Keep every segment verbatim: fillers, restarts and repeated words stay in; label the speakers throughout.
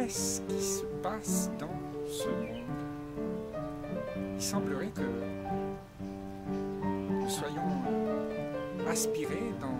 Speaker 1: qu'est-ce qui se passe dans ce monde? Il semblerait que nous soyons aspirés dans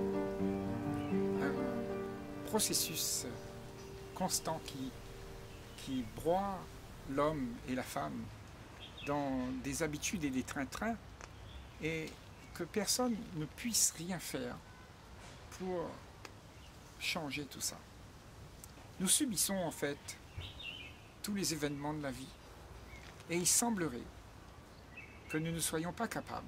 Speaker 1: un processus constant qui, qui broie l'homme et la femme dans des habitudes et des train-train, et que personne ne puisse rien faire pour changer tout ça. Nous subissons en fait tous les événements de la vie, et il semblerait que nous ne soyons pas capables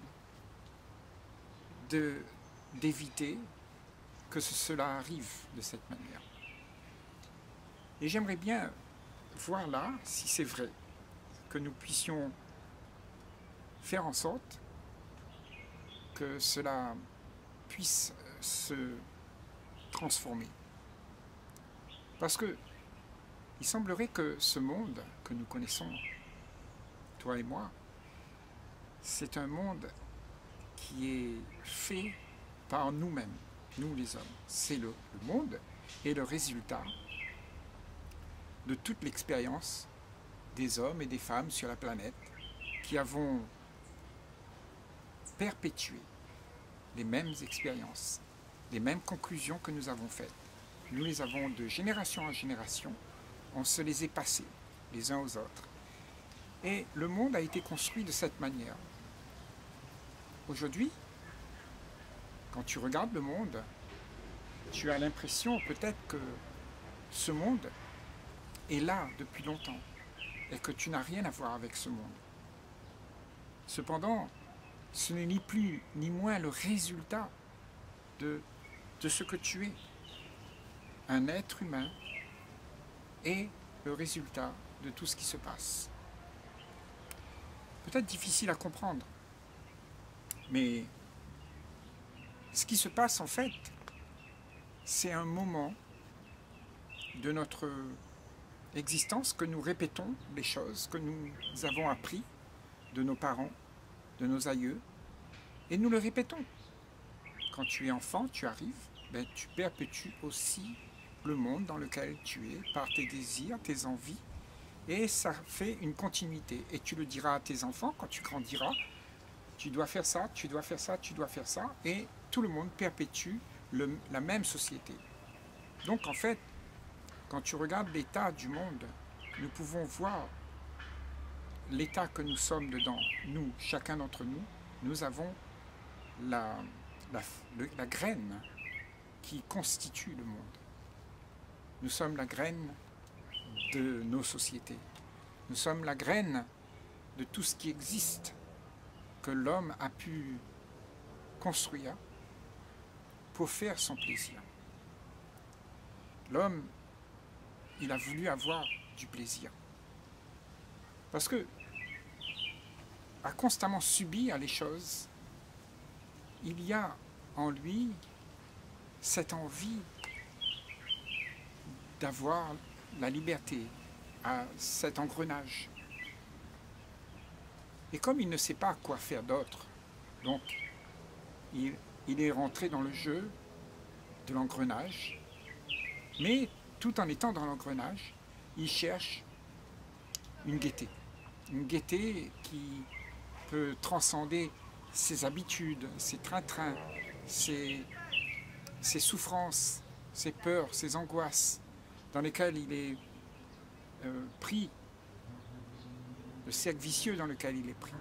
Speaker 1: de, d'éviter que cela arrive de cette manière. Et j'aimerais bien voir là si c'est vrai que nous puissions faire en sorte que cela puisse se transformer. Parce que il semblerait que ce monde que nous connaissons, toi et moi, c'est un monde qui est fait par nous-mêmes, nous les hommes. C'est le, le monde est le résultat de toute l'expérience des hommes et des femmes sur la planète qui avons perpétué les mêmes expériences, les mêmes conclusions que nous avons faites. Nous les avons de génération en génération, on se les est passées les uns aux autres. Et le monde a été construit de cette manière. Aujourd'hui, quand tu regardes le monde, tu as l'impression peut-être que ce monde est là depuis longtemps et que tu n'as rien à voir avec ce monde. Cependant, ce n'est ni plus ni moins le résultat de, de ce que tu es. Un être humain est le résultat de tout ce qui se passe. Peut-être difficile à comprendre, mais ce qui se passe en fait, c'est un moment de notre existence que nous répétons les choses que nous avons appris de nos parents, de nos aïeux, et nous le répétons. Quand tu es enfant, tu arrives, ben, tu perpétues aussi le monde dans lequel tu es, par tes désirs, tes envies, et ça fait une continuité. Et tu le diras à tes enfants quand tu grandiras, tu dois faire ça, tu dois faire ça, tu dois faire ça, et tout le monde perpétue le, la même société. Donc en fait, quand tu regardes l'état du monde, nous pouvons voir l'état que nous sommes dedans. Nous, chacun d'entre nous, nous avons la, la, le, la graine qui constitue le monde. Nous sommes la graine de nos sociétés. Nous sommes la graine de tout ce qui existe, que l'homme a pu construire pour faire son plaisir. L'homme, il a voulu avoir du plaisir. Parce que, à constamment subir les choses, il y a en lui cette envie d'avoir la liberté, à cet engrenage. Et comme il ne sait pas quoi faire d'autre, donc il, il est rentré dans le jeu de l'engrenage, mais tout en étant dans l'engrenage, il cherche une gaieté. Une gaieté qui peut transcender ses habitudes, ses train-train, ses, ses souffrances, ses peurs, ses angoisses, dans lesquelles il est euh, pris, le cercle vicieux dans lequel il est pris.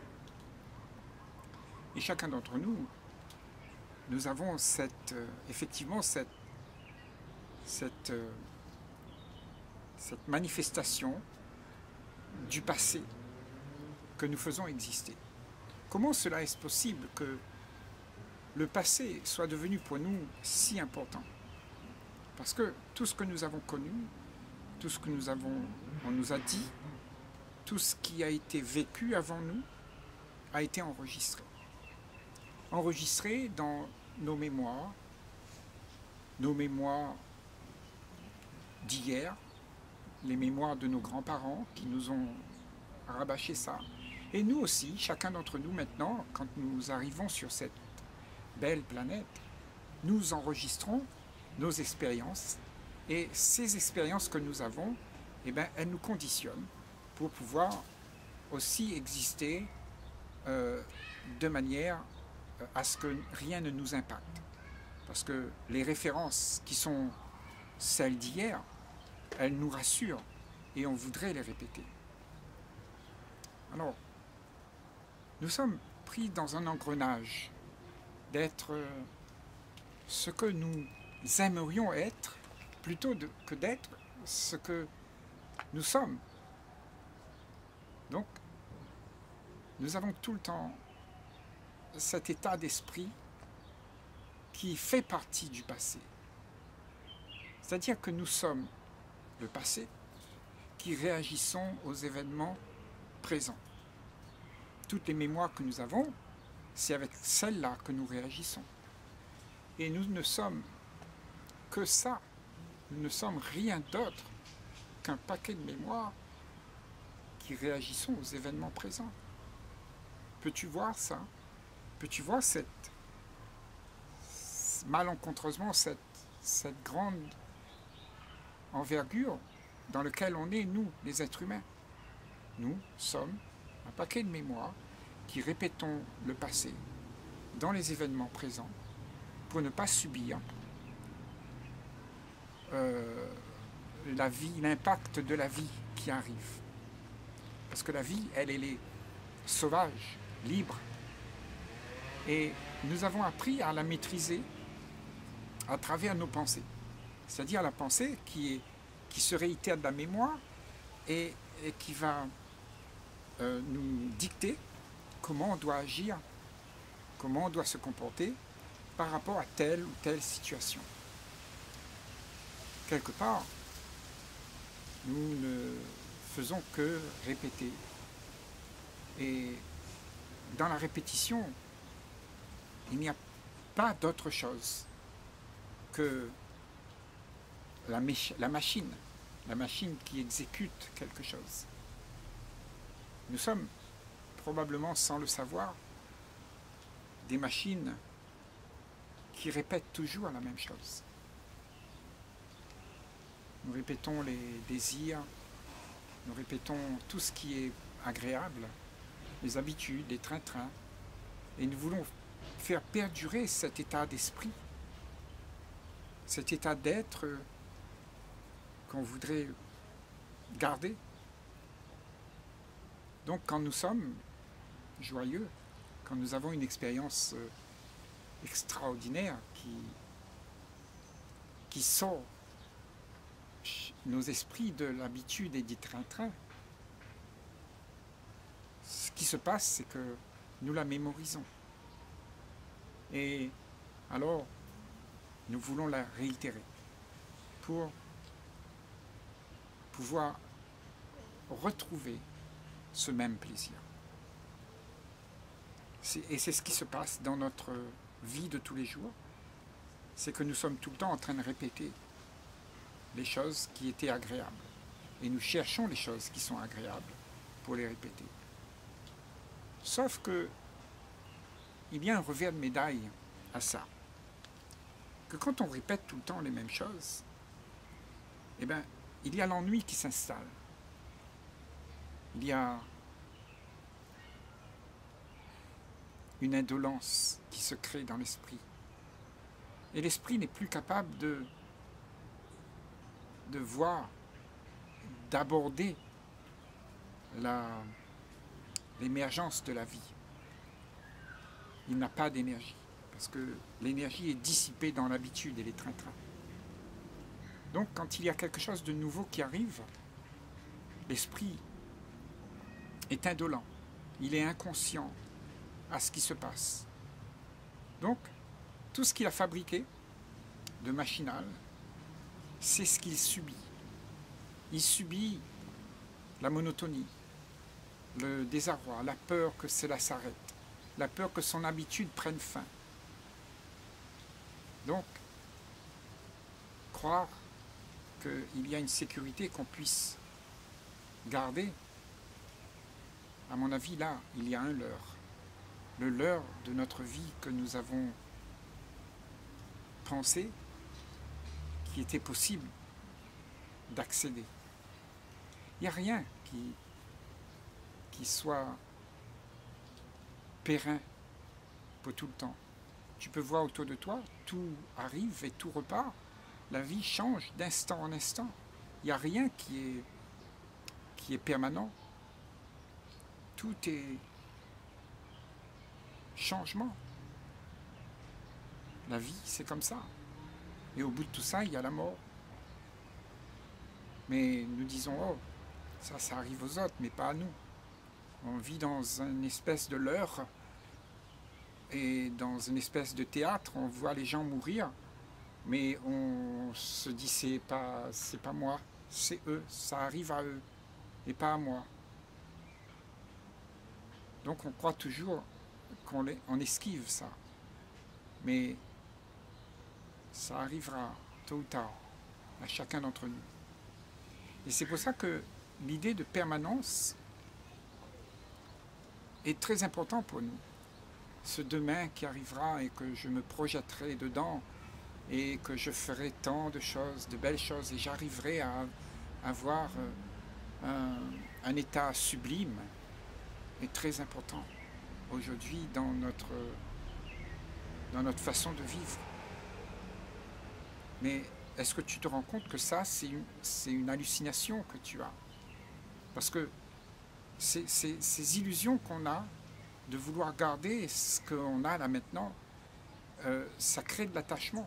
Speaker 1: Et chacun d'entre nous, nous avons cette, euh, effectivement cette, cette, euh, cette manifestation du passé que nous faisons exister. Comment cela est possible que le passé soit devenu pour nous si important? Parce que tout ce que nous avons connu, tout ce que nous avons, on nous a dit, tout ce qui a été vécu avant nous, a été enregistré. Enregistré dans nos mémoires, nos mémoires d'hier, les mémoires de nos grands-parents qui nous ont rabâché ça. Et nous aussi, chacun d'entre nous maintenant, quand nous arrivons sur cette belle planète, nous enregistrons nos expériences, et ces expériences que nous avons eh bien, elle nous conditionne pour pouvoir aussi exister euh, de manière à ce que rien ne nous impacte. Parce que les références qui sont celles d'hier, elles nous rassurent et on voudrait les répéter. Alors, nous sommes pris dans un engrenage d'être ce que nous aimerions être plutôt de, que d'être ce que nous sommes. Donc, nous avons tout le temps cet état d'esprit qui fait partie du passé. C'est-à-dire que nous sommes le passé qui réagissons aux événements présents. Toutes les mémoires que nous avons, c'est avec celles-là que nous réagissons. Et nous ne sommes que ça. Nous ne sommes rien d'autre qu'un paquet de mémoires qui réagissons aux événements présents. Peux-tu voir ça? Peux-tu voir cette malencontreusement cette, cette grande envergure dans laquelle on est, nous, les êtres humains? Nous sommes un paquet de mémoires qui répétons le passé dans les événements présents pour ne pas subir euh, la vie, l'impact de la vie qui arrive. Parce que la vie, elle, elle est sauvage, libre. Et nous avons appris à la maîtriser à travers nos pensées. C'est-à-dire la pensée qui, est, qui se réitère de la mémoire et, et qui va euh, nous dicter comment on doit agir, comment on doit se comporter par rapport à telle ou telle situation. Quelque part, nous ne faisons que répéter. Et dans la répétition, il n'y a pas d'autre chose que la, la machine, la machine qui exécute quelque chose. Nous sommes probablement, sans le savoir, des machines qui répètent toujours la même chose. Nous répétons les désirs, nous répétons tout ce qui est agréable, les habitudes, les trains-trains, et nous voulons faire perdurer cet état d'esprit, cet état d'être qu'on voudrait garder. Donc quand nous sommes joyeux, quand nous avons une expérience extraordinaire qui, qui sort nos esprits de l'habitude et du train-train, ce qui se passe, c'est que nous la mémorisons. Et alors, nous voulons la réitérer pour pouvoir retrouver ce même plaisir. Et c'est ce qui se passe dans notre vie de tous les jours, c'est que nous sommes tout le temps en train de répéter les choses qui étaient agréables. Et nous cherchons les choses qui sont agréables pour les répéter. Sauf que il y a un revers de médaille à ça. Que quand on répète tout le temps les mêmes choses, eh bien, il y a l'ennui qui s'installe. Il y a une indolence qui se crée dans l'esprit. Et l'esprit n'est plus capable de, de voir, d'aborder l'émergence de la vie. Il n'a pas d'énergie, parce que l'énergie est dissipée dans l'habitude et les trains-trains. Donc quand il y a quelque chose de nouveau qui arrive, l'esprit est indolent, il est inconscient à ce qui se passe. Donc, tout ce qu'il a fabriqué de machinal, c'est ce qu'il subit. Il subit la monotonie, le désarroi, la peur que cela s'arrête, la peur que son habitude prenne fin. Donc, croire qu'il y a une sécurité qu'on puisse garder, à mon avis, là, il y a un leurre. Le leurre de notre vie que nous avons pensé qui était possible d'accéder. Il n'y a rien qui, qui soit périn pour tout le temps. Tu peux voir autour de toi, tout arrive et tout repart. La vie change d'instant en instant. Il n'y a rien qui est, qui est permanent. Tout est changement. La vie, c'est comme ça. Et au bout de tout ça, il y a la mort. Mais nous disons, oh, ça, ça arrive aux autres, mais pas à nous. On vit dans une espèce de leurre et dans une espèce de théâtre. On voit les gens mourir, mais on se dit, c'est pas, c'est pas moi, c'est eux, ça arrive à eux, et pas à moi. Donc on croit toujours qu'on on esquive ça. Mais ça arrivera tôt ou tard à chacun d'entre nous. Et c'est pour ça que l'idée de permanence est très importante pour nous. Ce demain qui arrivera et que je me projetterai dedans et que je ferai tant de choses, de belles choses, et j'arriverai à avoir un, un état sublime est très important aujourd'hui dans notre, dans notre façon de vivre. Mais est-ce que tu te rends compte que ça, c'est une, c'est une hallucination que tu as? Parce que c'est, c'est, ces illusions qu'on a de vouloir garder ce qu'on a là maintenant, euh, ça crée de l'attachement.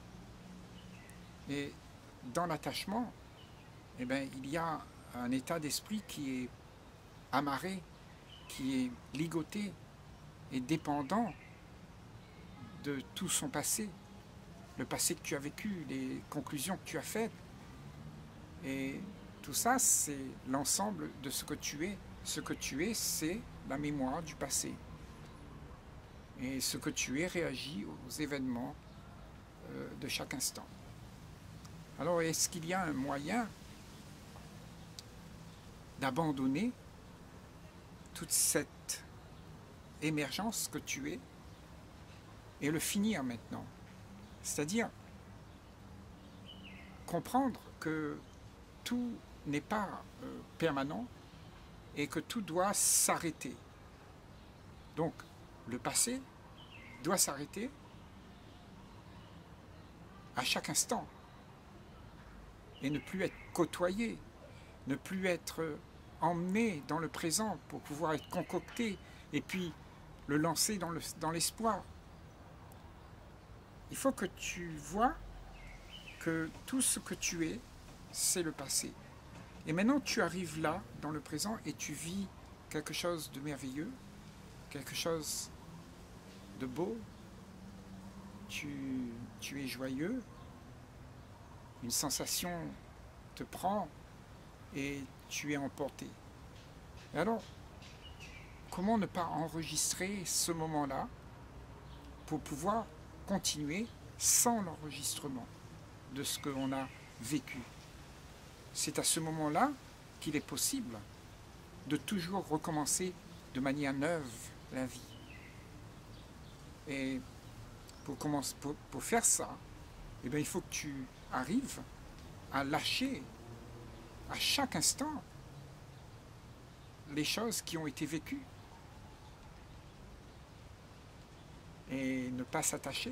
Speaker 1: Et dans l'attachement, eh ben, il y a un état d'esprit qui est amarré, qui est ligoté et dépendant de tout son passé, le passé que tu as vécu, les conclusions que tu as faites. Et tout ça, c'est l'ensemble de ce que tu es. Ce que tu es, c'est la mémoire du passé. Et ce que tu es réagit aux événements euh, de chaque instant. Alors, est-ce qu'il y a un moyen d'abandonner toute cette émergence que tu es et le finir maintenant? C'est-à-dire comprendre que tout n'est pas euh, permanent et que tout doit s'arrêter. Donc, le passé doit s'arrêter à chaque instant et ne plus être côtoyé, ne plus être emmené dans le présent pour pouvoir être concocté et puis le lancer dans, le, dans l'espoir. Il faut que tu vois que tout ce que tu es, c'est le passé. Et maintenant, tu arrives là, dans le présent, et tu vis quelque chose de merveilleux, quelque chose de beau. Tu, tu es joyeux, une sensation te prend et tu es emporté. Et alors, comment ne pas enregistrer ce moment-là pour pouvoir continuer sans l'enregistrement de ce que l'on a vécu? C'est à ce moment-là qu'il est possible de toujours recommencer de manière neuve la vie. Et pour, commencer, pour, pour faire ça, eh bien, il faut que tu arrives à lâcher à chaque instant les choses qui ont été vécues et ne pas s'attacher.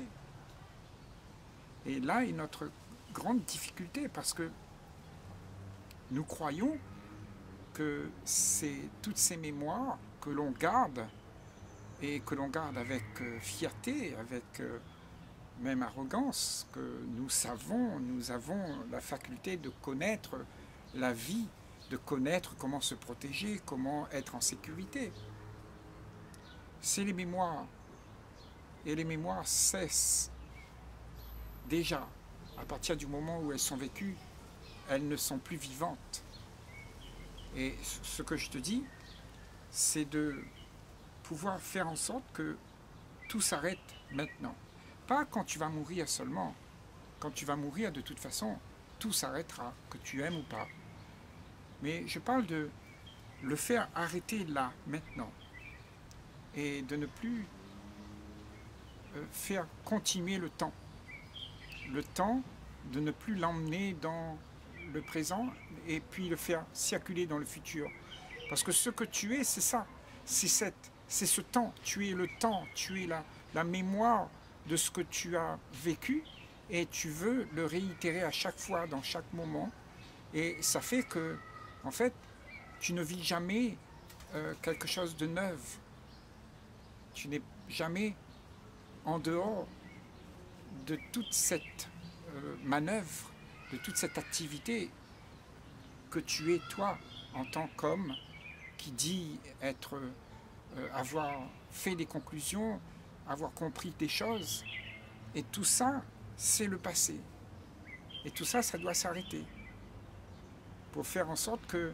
Speaker 1: Et là est notre grande difficulté, parce que nous croyons que c'est toutes ces mémoires que l'on garde, et que l'on garde avec euh, fierté, avec euh, même arrogance, que nous savons, nous avons la faculté de connaître la vie, de connaître comment se protéger, comment être en sécurité. C'est les mémoires. Et les mémoires cessent déjà. À partir du moment où elles sont vécues, elles ne sont plus vivantes. Et ce que je te dis, c'est de pouvoir faire en sorte que tout s'arrête maintenant. Pas quand tu vas mourir seulement. Quand tu vas mourir, de toute façon, tout s'arrêtera, que tu aimes ou pas. Mais je parle de le faire arrêter là, maintenant. Et de ne plus euh, faire continuer le temps. Le temps, de ne plus l'emmener dans le présent et puis le faire circuler dans le futur. Parce que ce que tu es, c'est ça. C'est cette, c'est ce temps. Tu es le temps. Tu es la, la mémoire de ce que tu as vécu et tu veux le réitérer à chaque fois, dans chaque moment. Et ça fait que, en fait, tu ne vis jamais euh, quelque chose de neuf. Tu n'es jamais en dehors de toute cette euh, manœuvre, de toute cette activité que tu es toi en tant qu'homme qui dit être, euh, avoir fait des conclusions, avoir compris des choses. Et tout ça, c'est le passé. Et tout ça, ça doit s'arrêter. Pour faire en sorte que,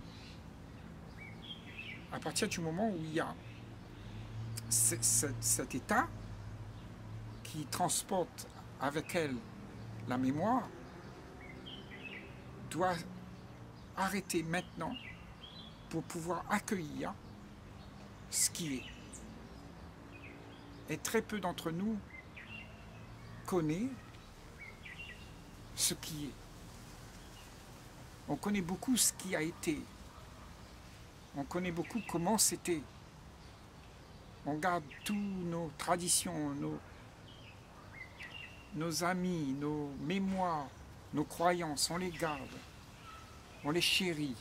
Speaker 1: à partir du moment où il y a cet état qui transporte avec elle la mémoire, doit arrêter maintenant pour pouvoir accueillir ce qui est. Et très peu d'entre nous connaissent ce qui est. On connaît beaucoup ce qui a été. On connaît beaucoup comment c'était. On garde toutes nos traditions, nos, nos amis, nos mémoires, nos croyances, on les garde. On les chérit.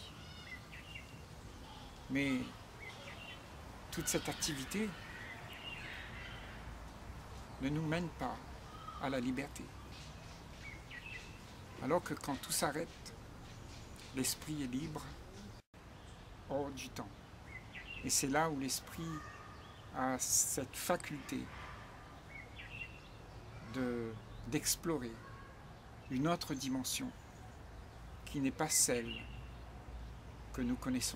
Speaker 1: Mais toute cette activité ne nous mène pas à la liberté. Alors que quand tout s'arrête, l'esprit est libre, hors du temps. Et c'est là où l'esprit a cette faculté de, d'explorer une autre dimension qui n'est pas celle que nous connaissons.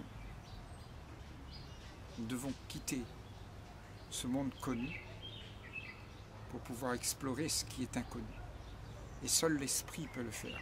Speaker 1: Nous devons quitter ce monde connu pour pouvoir explorer ce qui est inconnu. Et seul l'esprit peut le faire.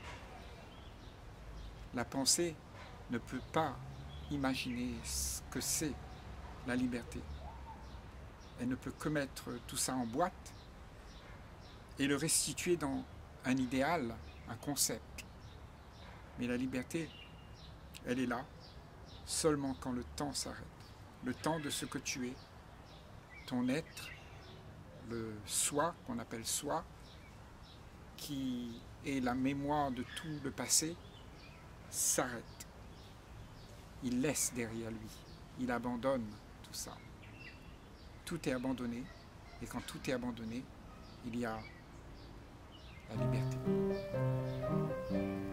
Speaker 1: La pensée ne peut pas imaginer ce que c'est la liberté. Elle ne peut que mettre tout ça en boîte et le restituer dans un idéal, un concept. Mais la liberté, elle est là seulement quand le temps s'arrête. Le temps de ce que tu es, ton être, le soi qu'on appelle soi, qui est la mémoire de tout le passé, s'arrête. Il laisse derrière lui, il abandonne tout ça. Tout est abandonné, et quand tout est abandonné, il y a la liberté.